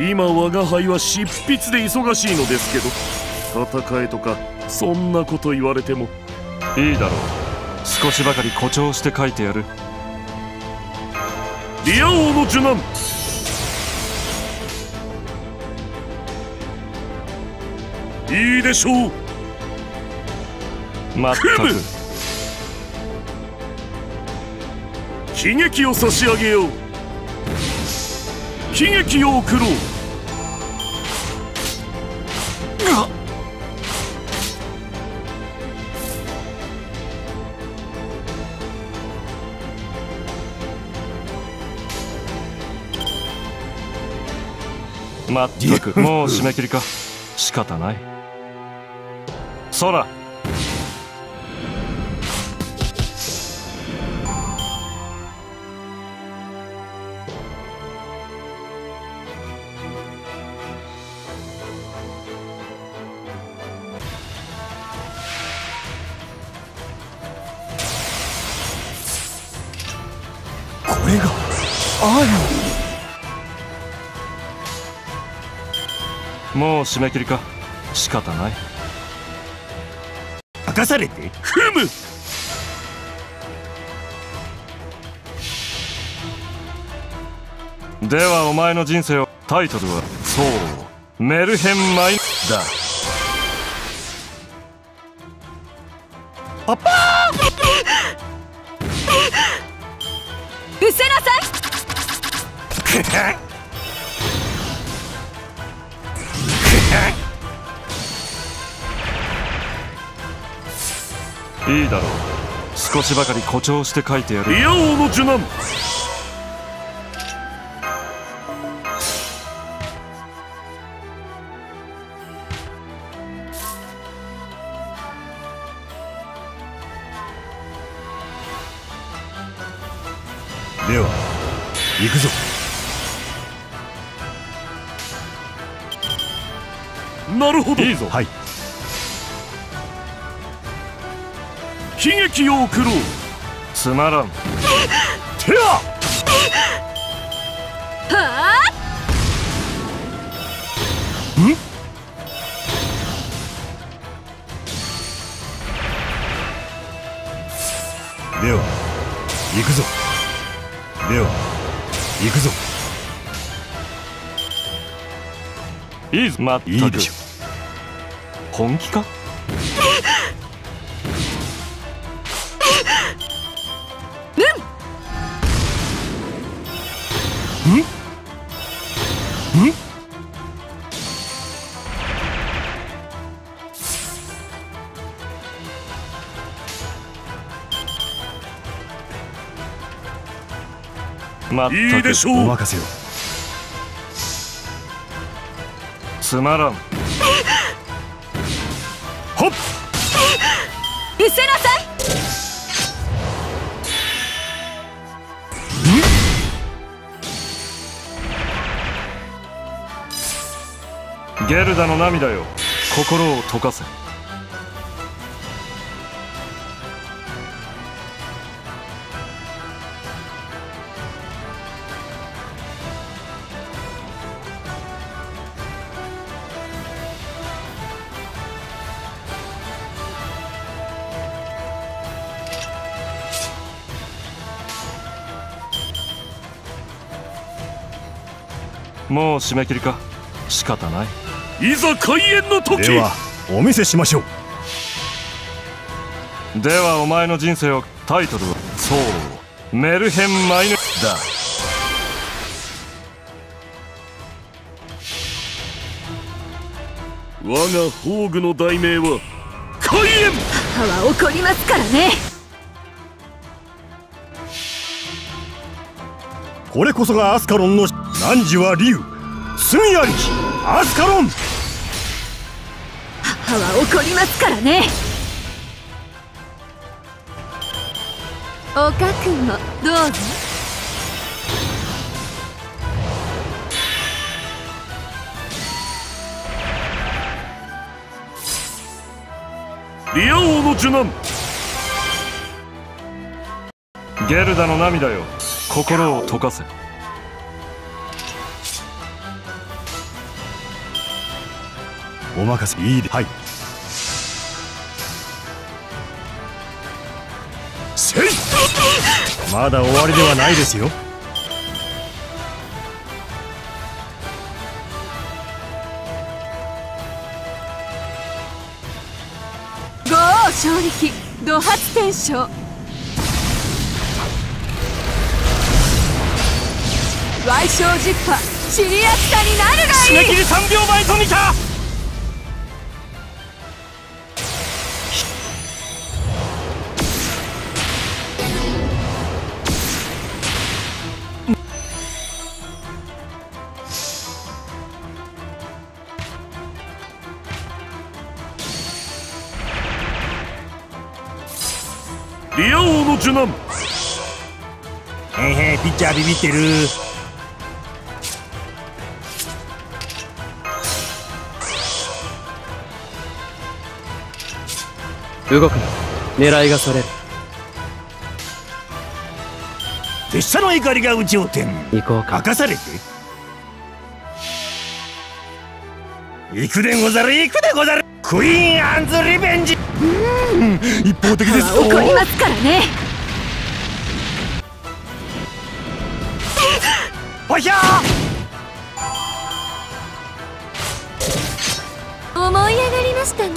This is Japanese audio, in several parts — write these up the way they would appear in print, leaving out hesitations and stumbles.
今我が輩は執筆で忙しいのですけど、戦えとかそんなこと言われても。 いいだろう、少しばかり誇張して書いてやる。 リア王の受難。いいでしょう。 まったく。 喜劇を差し上げよう。喜劇を送ろう。 まったく、もう締め切りか。仕方ない。そら。 これがアーヤン。もう締め切りか。仕方ない。 任されて。 ふむ。 ではお前の人生を。タイトルはそうメルヘンマイだ。 アッパ失せなさい。 いいだろう、少しばかり誇張して書いてやる。 リア王の受難。 では行くぞ。 なるほど。 いいぞ。 はい。 悲劇を送ろう。 つまらん。 てあ。 はあ。 ん。では行くぞ。では行くぞ。 いいぞ。まったく。 いいでしょ。 本気か。まったく。 いいでしょう。 お任せを。 つまらん。 はっ。 失せなさい。 ゲルダの涙よ、心を溶かせ。もう締め切りか。仕方ない。 いざ開演の時。 ではお見せしましょう。 ではお前の人生を。タイトルはそうメルヘンマイヌだ。 我が宝具の題名は開演。 母は怒りますからね。 これこそがアスカロンの汝は竜、罪ありきアスカロン。 母は怒りますからね。おかくんもどうぞ。 リア王の受難。 ゲルダの涙よ、心を溶かせ。 お任せいいで。はい。せい。まだ終わりではないですよ。 豪王勝力怒発天章。矮小十波シリアスタになるがいい。 締め切り3秒前と見た。 リア王の受難。 へへ、ピッチャービビってる。 動くな。狙いがそれる。 拙者の怒りが有頂天。 行こうか。 任されて。行くでござる、行くでござる。クイーンアンズリベンジ。一方的ですぞ。 怒りますからね。 おひゃ思い上がりましたね。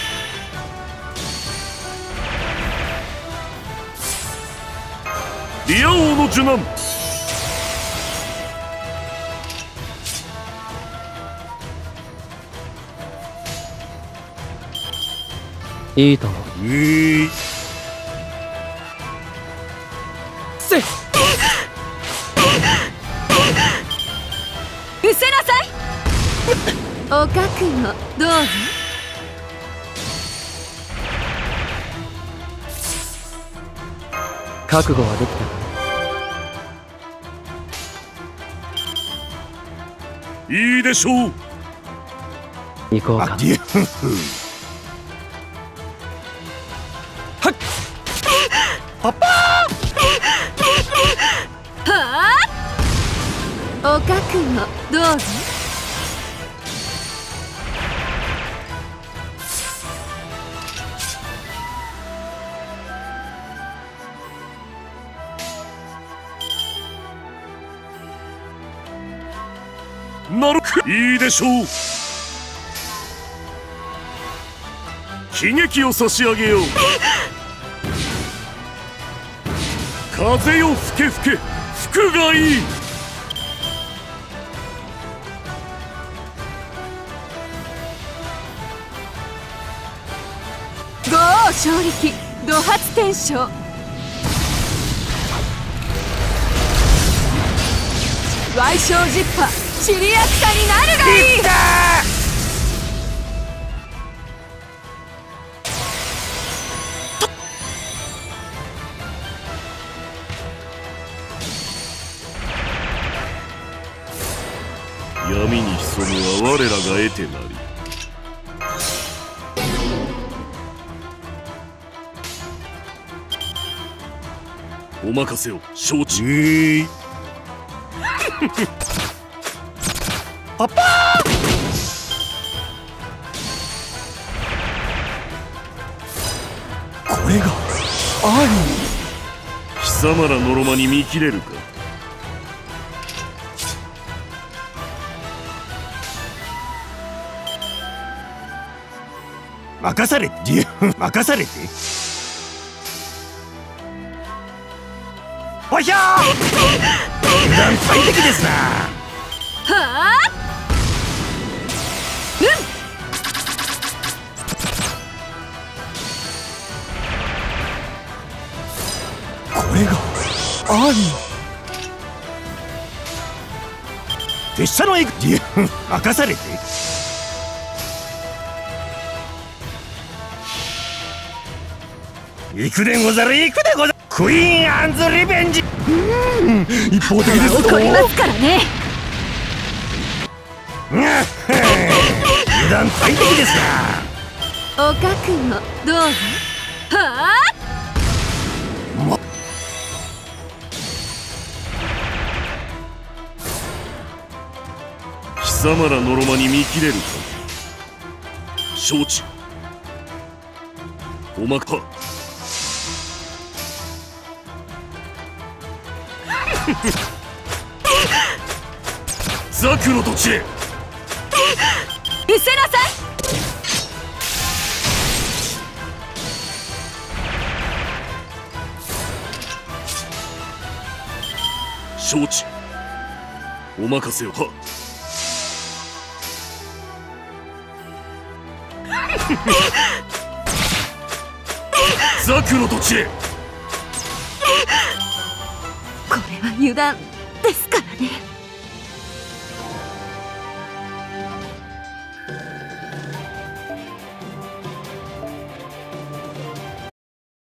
リア王の受難。 いいと思う。せっ。 失せなさい。お覚悟どうぞ。 覚悟はできたか。 いいでしょう。 行こうか。 パパはあ。お覚悟どうぞ。 なるほど。いいでしょう。喜劇を差し上げよう。風よ吹け吹け、吹くがいい。 豪王勝力怒発天章。矮小十波シリアスタになるがいい。 闇に潜むは我らが得てなり。お任せを承知。 パパこれがア貴様らのろまに見切れるか。 任されて任されて。おひゃー油断大敵ですな。 はあ。 これが拙者の任されて。行くでござる、行くでござる。クイーンアンズリベンジ。一方的ですぞ。 怒りますからね。 油断大敵ですな。お覚悟どうぞ。はあ。 貴様らのろまに見切れるか。 承知。おまかザクの土地へ見せなさい。 承知。お任せを。はザクの土地へ。 これは油断ですからね。